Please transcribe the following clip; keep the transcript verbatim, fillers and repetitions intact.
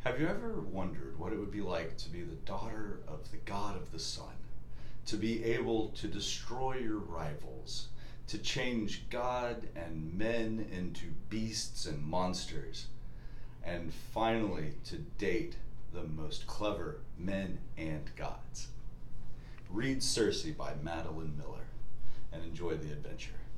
Have you ever wondered what it would be like to be the daughter of the god of the sun? To be able to destroy your rivals, to change God and men into beasts and monsters, and finally to date the most clever men and gods. Read Circe by Madeline Miller and enjoy the adventure.